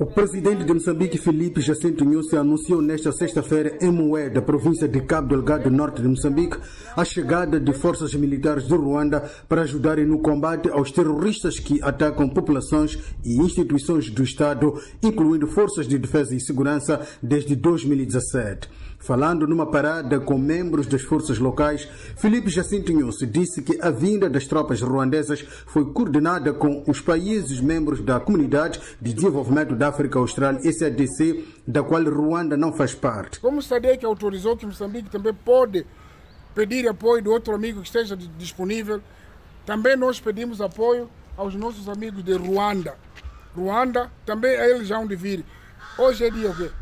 O presidente de Moçambique, Filipe Jacinto Nyusi, anunciou nesta sexta-feira em Moé, da província de Cabo Delgado, norte de Moçambique, a chegada de forças militares do Ruanda para ajudarem no combate aos terroristas que atacam populações e instituições do Estado, incluindo forças de defesa e segurança, desde 2017. Falando numa parada com membros das forças locais, Filipe Jacinto Nyusi disse que a vinda das tropas ruandesas foi coordenada com os países membros da Comunidade de Desenvolvimento da África Austral, SADC, da qual Ruanda não faz parte. Como o SADC autorizou que Moçambique também pode pedir apoio de outro amigo que esteja disponível, também nós pedimos apoio aos nossos amigos de Ruanda. Ruanda, também eles já vão vir. Hoje é dia o quê?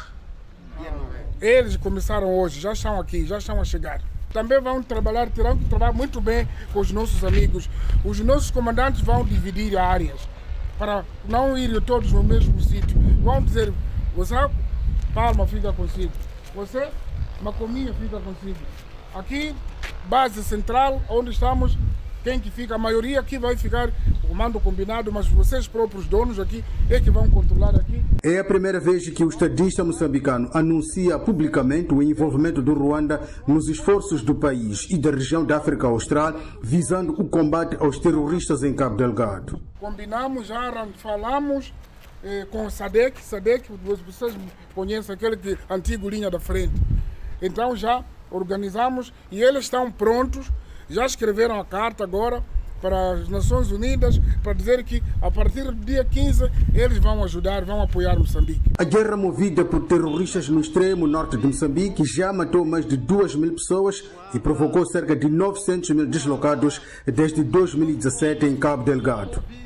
Eles começaram hoje, já estão aqui, já estão a chegar. Também vão trabalhar, terão que trabalhar muito bem com os nossos amigos. Os nossos comandantes vão dividir áreas para não irem todos no mesmo sítio. Vão dizer, você, Palma fica consigo, você, Macominha fica consigo. Aqui, base central, onde estamos, quem que fica? A maioria aqui vai ficar o comando combinado, mas vocês próprios donos aqui é que vão controlar aqui. É a primeira vez que o estadista moçambicano anuncia publicamente o envolvimento do Ruanda nos esforços do país e da região da África Austral, visando o combate aos terroristas em Cabo Delgado. Combinamos, já falamos com o SADC, vocês conhecem aquele que antigo linha da frente. Então já organizamos e eles estão prontos. Já escreveram a carta agora para as Nações Unidas para dizer que a partir do dia 15 eles vão ajudar, vão apoiar Moçambique. A guerra movida por terroristas no extremo norte de Moçambique já matou mais de 2.000 pessoas e provocou cerca de 900.000 deslocados desde 2017 em Cabo Delgado.